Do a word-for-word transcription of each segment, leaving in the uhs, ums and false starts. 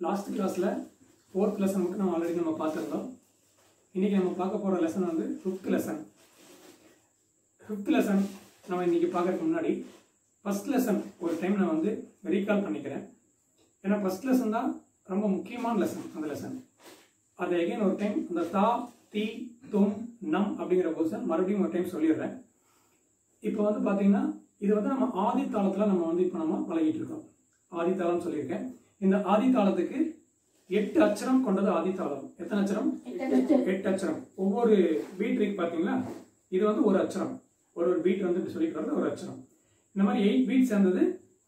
Last கிளாஸில் fourth lesson மட்டும் நம்ம ஆல்ரெடி நம்ம பார்த்துருந்தோம். இன்றைக்கி நம்ம பார்க்க போகிற லெசன் வந்து ஃபிஃப்த் லெசன். ஃபிஃப்த் லெசன் நம்ம இன்றைக்கி பார்க்கறதுக்கு முன்னாடி ஃபஸ்ட் லெசன் ஒரு டைம் நான் வந்து ரீகால் பண்ணிக்கிறேன். ஏன்னா ஃபஸ்ட் லெசன் தான் ரொம்ப முக்கியமான லெசன். அந்த லெசன் அதை எகைன் ஒரு டைம் அந்த தா தி தும் நம் அப்படிங்கிற போர்ஷன் மறுபடியும் ஒரு டைம் சொல்லிடுறேன். இப்போ வந்து பார்த்தீங்கன்னா இது வந்து நம்ம ஆதி தாளத்தில் நம்ம வந்து இப்போ நம்ம பழகிட்டு இருக்கோம். ஆதி தாளம் சொல்லியிருக்கேன். இந்த ஆதி தாளத்துக்கு எட்டு அச்சரம் கொண்டது ஆதி தாளம். எத்தனை அச்சரம்? எட்டு அச்சரம். ஒவ்வொரு பீட் இருக்கு பார்த்தீங்களா, இது வந்து ஒரு அச்சரம். ஒரு ஒரு பீட் வந்து இப்படி சொல்லிட்டு வர்றது ஒரு அச்சரம். இந்த மாதிரி எயிட் பீட் சேர்ந்தது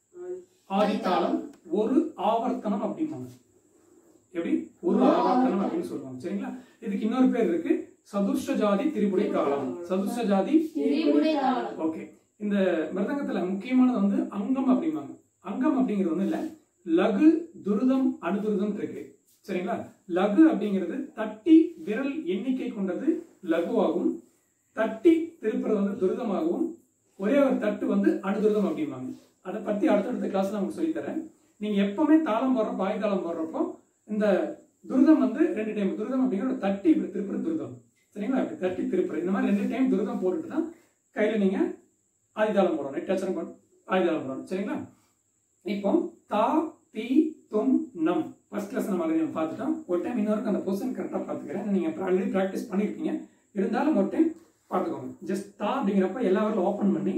ஆதி தாளம். ஒரு ஆவர்த்தனம் அப்படிம்பாங்க. எப்படி? ஒரு ஆவர்த்தனம் அப்படின்னு சொல்லுவாங்க. சரிங்களா? இதுக்கு இன்னொரு பேர் இருக்கு, சதுஷ்ட ஜாதி திரிபுடை தாளம். சதுஷ்ட ஜாதி ஓகே. இந்த மிருதங்கத்துல முக்கியமானது வந்து அங்கம் அப்படிம்பாங்க. அங்கம் அப்படிங்கிறது வந்து இல்ல, லகு துருதம் அனுதுருதம் இருக்கு. சரிங்களா? லகு அப்படிங்கிறது தட்டி விரல் எண்ணிக்கை கொண்டது லகுவாகும், தட்டி திருப்புறது வந்து துருதமாகவும், ஒரே ஒரு தட்டு வந்து அனுதுருதம் அப்படிம்பாங்க. அதை பத்தி அடுத்தடுத்த கிளாஸ்ல நமக்கு சொல்லித்தரேன். நீங்க எப்பவுமே தாளம் போடுறப்போ ஆய் தாளம் போடுறப்போ இந்த துருதம் வந்து ரெண்டு டைம் துருதம் அப்படிங்கிற தட்டி இப்படி திருப்புற துருதம். சரிங்களா? இப்படி தட்டி திருப்புற இந்த மாதிரி ரெண்டு டைம் துருதம் போட்டுட்டு தான் கையில நீங்க ஆதிதாளம் போடணும். எட்டு அச்சரம் ஆதிதாளம் போடணும். சரிங்களா? இப்போ தா தி தும் நம் ஃபர்ஸ்ட் லெசன் நம்ம ஆல்ரெடி பார்த்துட்டோம். ஒரு டைம் இன்னொருக்கு அந்த பொசிஷன் கரெக்டாக பார்த்துக்கிறேன். நீங்க ஆல்ரெடி ப்ராக்டிஸ் பண்ணியிருக்கீங்க, இருந்தாலும் ஒரு டைம் பார்த்துக்கோங்க. ஜஸ்ட் தா அப்படிங்கிறப்ப எல்லா வரலும் ஓப்பன் பண்ணி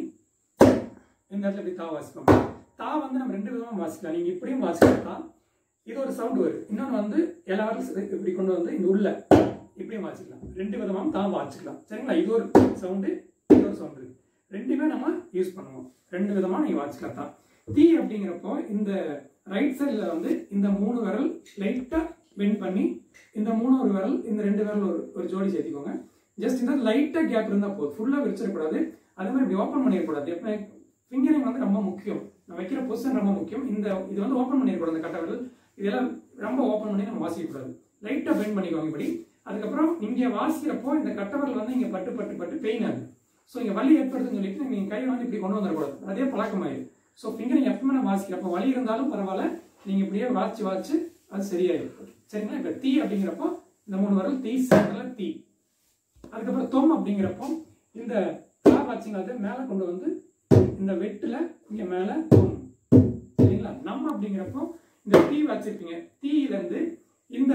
இந்த இடத்துல இப்படி தா வாசிக்கோங்க. தா வந்து நம்ம ரெண்டு விதமாக வாசிக்கலாம். நீங்க இப்படியும் வாசிக்கலாம், இது ஒரு சவுண்ட் வரும். இன்னொன்று வந்து எல்லா வரலும் இப்படி கொண்டு வந்து இந்த உள்ள இப்படியும் வாசிக்கலாம். ரெண்டு விதமாக தா வாசிக்கலாம். சரிங்களா? இது ஒரு சவுண்டு, இது ஒரு சவுண்டு இருக்கு. ரெண்டுமே நம்ம யூஸ் பண்ணுவோம். ரெண்டு விதமா நீங்க வாசிக்கலாம் தான். தீ அப்படிங்கிறப்போ இந்த ரைட் சைடில் வந்து இந்த மூணு விரல் லைட்டா பெண்ட் பண்ணி இந்த மூணு ஒரு விரல் இந்த ரெண்டு விரல் ஒரு ஒரு ஜோடி சேர்த்திக்கோங்க. ஜஸ்ட் இந்த லைட்டா கேப் இருந்தா போதும், ஃபுல்லா விரிச்சிடக்கூடாது. அதே மாதிரி இப்படி ஓப்பன் பண்ணிடக்கூடாது. எப்போ ஃபிங்கரிங் வந்து ரொம்ப முக்கியம், நான் வைக்கிற பொசிஷன் ரொம்ப முக்கியம். இந்த இது வந்து ஓப்பன் பண்ணிடக்கூடாது. இந்த கட்ட விரல் இதெல்லாம் ரொம்ப ஓப்பன் பண்ணி நம்ம வாசிக்கக்கூடாது. லைட்டா பெண்ட் பண்ணிக்கோங்க இப்படி. அதுக்கப்புறம் இங்கே வாசிக்கிறப்போ இந்த கட்ட விரல் வந்து இங்கே பட்டு பட்டு பட்டு பெயின் ஆகுது. ஸோ இங்கே வலி ஏற்படுதுன்னு சொல்லிட்டு நீங்கள் கையை வந்து இப்படி கொண்டு வந்துடக்கூடாது. அதே பழக்கமாயிடும். ஸோ ஃபிங்கரிங் எப்பவுமே நான் வாசிக்கிறப்போ வலி இருந்தாலும் பரவாயில்ல, நீங்கள் இப்படியே வாசிச்சு வாசிச்சு அது சரியாயிடும். சரிங்களா? இப்போ தீ அப்படிங்கிறப்போ இந்த மூணு வரல் தீ சேர்ந்தல தீ. அதுக்கப்புறம் தொம் அப்படிங்கிறப்போ இந்த தா வாட்சிங் அது மேலே கொண்டு வந்து இந்த வெட்டுல இங்கே மேலே தொம். சரிங்களா? நம் அப்படிங்கிறப்போ இந்த தீ வச்சிருப்பீங்க, தீயிலேருந்து இந்த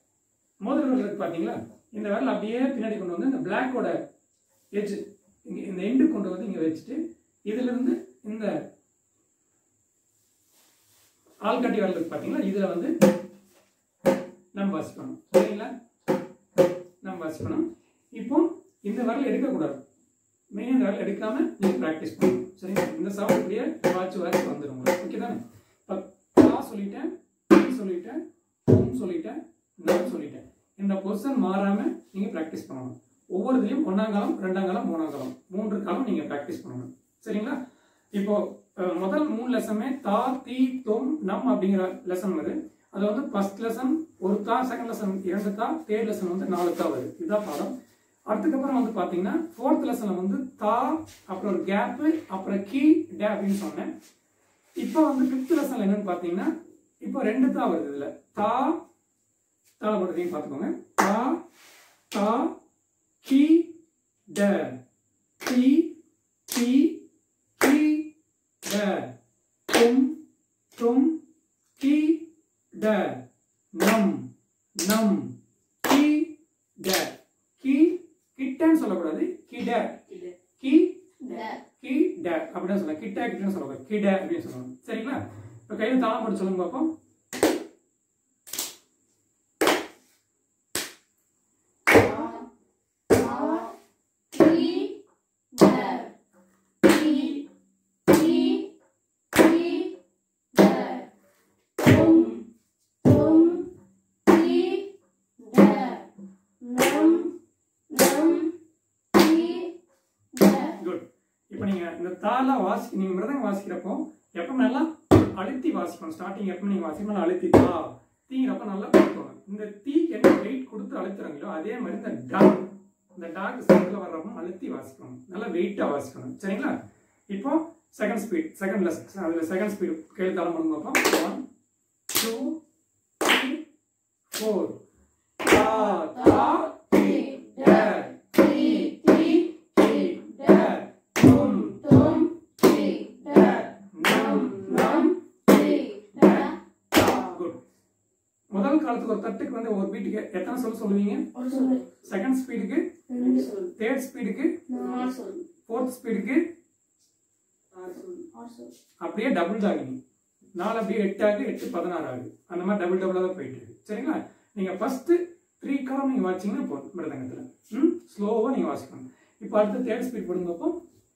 மோதிர விரல் இருக்கு பார்த்தீங்களா, இந்த விரல் அப்படியே பின்னாடி கொண்டு வந்து இந்த பிளாக்கோட எட்ஜ் இங்கே இந்த எண்டு கொண்டு வந்து இங்கே வச்சுட்டு இதுல இருந்து இந்த ஆள்காட்டி விரல் இருக்கு பார்த்தீங்களா, இதுல வந்து நம்ம வாசிக்கணும். சரிங்களா? நம்ம வாசிக்கணும். இப்போ இந்த விரல் எடுக்கக்கூடாது. மெயின் இந்த விரல் எடுக்காம நீங்க ப்ராக்டிஸ் பண்ணணும். சரிங்களா? இந்த சவுண்ட் இப்படியே வாட்சி வாட்சி வந்துடும். ஓகே தானே? இப்போ சொல்லிட்டேன், சொல்லிட்டேன், சொல்லிட்டேன், நான் சொல்லிட்டேன். இந்த பொசிஷன் மாறாம நீங்க ப்ராக்டிஸ் பண்ணணும். ஒவ்வொரு இதுலையும் ஒன்னாம் காலம், ரெண்டாம் காலம், மூணாம் காலம், மூன்று காலம் நீங்க ப்ராக்டிஸ் பண்ணணும். சரிங்களா? இப்போ முதல் மூணு லெசமே தா தி தொம் நம் அப்படிங்கிற லெசன் வருது. அது வந்து ஃபர்ஸ்ட் லெசன் ஒரு தா, செகண்ட் லெசன் இரண்டு தா, தேர்ட் லெசன் வந்து நாலு தா வருது. இதுதான் பாடம். அதுக்கப்புறம் வந்து பாத்தீங்கன்னா ஃபோர்த் லெசன்ல வந்து தா, அப்புறம் ஒரு கேப், அப்புறம் கீ டே அப்படின்னு சொன்னேன். இப்போ வந்து ஃபிஃப்த் லெசன்ல என்னன்னு பாத்தீங்கன்னா இப்போ ரெண்டு தா வருது. இதுல தா தா போடுறதையும் பார்த்துக்கோங்க. தா தா கி ட தி தி கி ட தும் தும் கி ட நம் நம் கி ட கி கிட்டன்னு சொல்லக்கூடாது, கிட கி கி ட அப்படின்னு சொல்லலாம். கிட்ட கிட்டன்னு சொல்லக்கூடாது, கிட அப்படின்னு சொல்லணும். சரிங்களா? இப்போ கையில் தாளம் போட்டு சொல்லுங்க பார்ப்போம். வாசி நீங்க மிருதங்க வாசிக்கிறப்போ எப்பவுமே நல்லா அழுத்தி வாசிக்கணும். ஸ்டார்டிங் எப்பவுமே நீங்க வாசிக்கணும் அழுத்தி தா தீங்கிறப்ப நல்லா கொடுக்கணும். இந்த தீக்கு என்ன வெயிட் கொடுத்து அழுத்துறாங்களோ அதே மாதிரி இந்த டாக் இந்த டாக் சவுண்ட்ல வர்றப்போ அழுத்தி வாசிக்கணும், நல்லா வெயிட்டா வாசிக்கணும். சரிங்களா? இப்போ செகண்ட் ஸ்பீட் செகண்ட் லெசன் அதுல செகண்ட் ஸ்பீட் கேள்வி தாளம் பண்ணுங்க. One two three four. Ta ta ti da ti ti ti da tum tum ti da nam nam ti da ta. Good. முதல் காலத்துக்கு ஒரு தட்டுக்கு வந்து ஒரு பீட்டுக்கு எத்தனை சொல் சொல்லுவீங்க? ஒரு சொல். செகண்ட் ஸ்பீடுக்கு ரெண்டு சொல். தேர்ட் ஸ்பீடுக்கு நாலு சொல். ஃபோர்த் ஸ்பீடுக்கு ஆறு சொல். ஆறு சொல். அப்படியே டபுள் தான் ஆகுது. நாலு அப்படியே எட்டு ஆகுது, எட்டு பதினாறு ஆகுது. அந்த மாதிரி டபுள் டபுளா தான் போயிட்டு இருக்கு. சரிங்களா? நீங்க ஃபர்ஸ்ட் த்ரீ காலம் நீங்க வாசிச்சீங்கன்னா போதும் மிருதங்கத்துல. ம் ஸ்லோவா நீங்க வாசிக்கணும். இப்போ அடுத்து தேர்ட் ஸ்பீட் போடுங்கப்போ.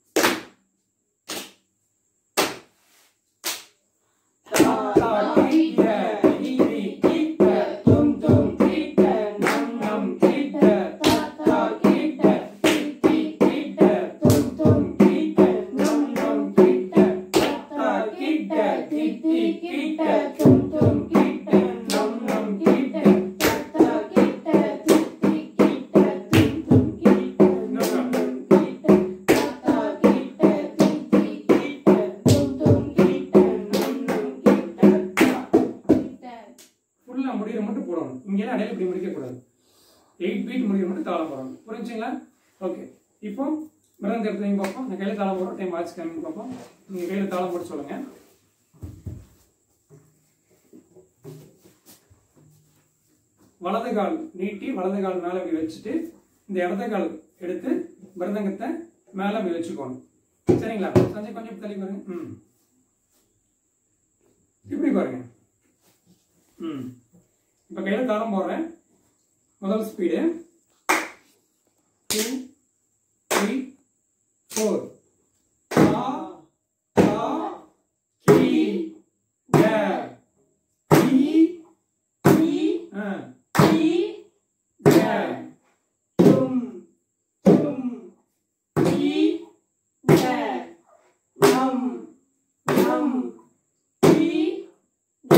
தா தா டி ட டி டி டி ட தும் தும் டி ட நம் நம் டி ட தா தா டி ட டி டி டி ட தும் தும் டி ட நம் நம் டி ட தா தா டி ட டி டி டி ட தும் தும் டி ட நம் நம் டி ட தா தா டி ட டி டி டி ட தும் தும் டி ட நம் நம் டி ட தா தா டி ட டி டி டி ட தும் தும் டி ட நம் நம் டி ட ஃபுல்லா முடியற மட்டும் போடணும். இங்க எல்லாம் அடையில இப்படி முடிக்க கூடாது. எயிட் பீட் முடியற மட்டும் தாளம் போடணும். புரிஞ்சுங்களா? ஓகே. இப்போ மிருதங்க எடுத்து பார்ப்போம். நான் கையில தாளம் போடுறோம். டைம் வாட்ச் கம்மி பார்ப்போம். நீங்க கையில தாளம் போட்டு சொல்லுங்க. வலது கால் நீட்டி வலது கால் மேல அப்படி வச்சுட்டு இந்த இடது கால் எடுத்து மிருதங்கத்தை மேல அப்படி வச்சுக்கோணும். சரிங்களா? சஞ்சய் கொஞ்சம் தள்ளி பாருங்க. ம் இப்படி பாருங்க. ம் இப்போ கையில தாளம் போடுறேன். முதல் ஸ்பீடு டூ த்ரீ ஃபோர். தா தா கி ட டி டி ஆ டி ட தும் தும் டி ட நம் நம் டி ட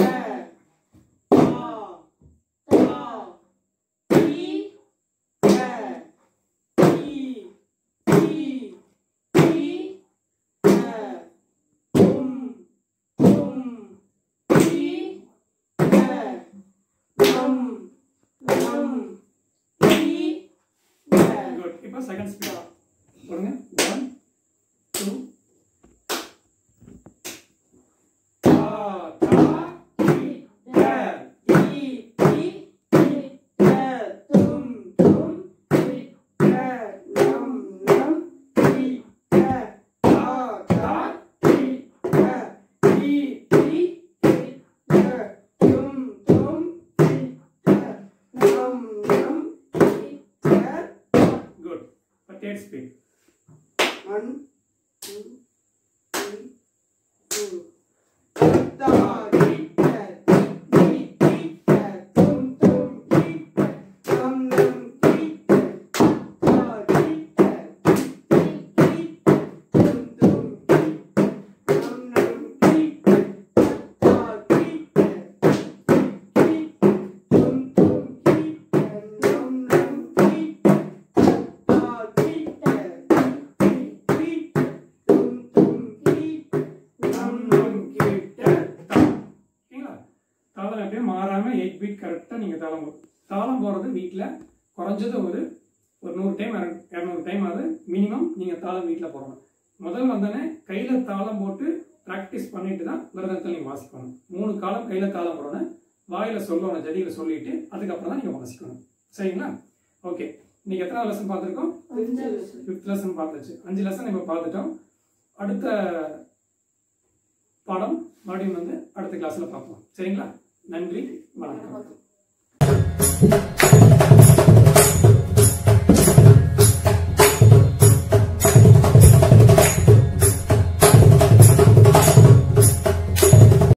second speed போடுங்க. one two ta ta ti da ti ti ti da tum tum ti da nam nam ti da ta ta ti da ti ti ti da tum tum ti da nam nam ti da. Good. Third speed. One, two, three, four. Ta ti ta ti ti ta tum tum ti ta nam nam ti ta ta ti ta ti ti ta tum tum ti nam nam ti ta ta ti ta ti ti tum tum ti ta nam nam ti ta ta ti ta ti ti tum tum ti nam nam ti ta. ஓகேங்களா? தாளம் அப்படியே மாறாம eight beat கரெக்டா நீங்க தாளம் போடும். தாளம் போறது வீட்டுல குறைஞ்சது ஒரு ஒரு நூறு டைம் இரநூறு டைம் ஆகுது மினிமம் நீங்க தாளம் வீட்டுல போடணும். முதல் வந்தோடனே கையில தாளம் போட்டு பிராக்டிஸ் பண்ணிட்டு தான் மிருதங்கத்தில் நீங்க வாசிக்கணும். மூணு காலம் கையில தாளம் போடணும். வாயில சொல்லணும், ஜடியில சொல்லிட்டு அதுக்கப்புறம் தான் நீங்க வாசிக்கணும். சரிங்களா? ஓகே. இன்னைக்கு எத்தனை லெசன் பார்த்துருக்கோம்? ஃபிஃப்த் லெசன் பார்த்துச்சு. அஞ்சு லெசன் இப்போ பார்த்துட்டோம். அடுத்த பாடம் மறுபடியும் வந்து அடுத்த கிளாஸ்ல பார்ப்போம். சரிங்களா? நன்றி, வணக்கம்.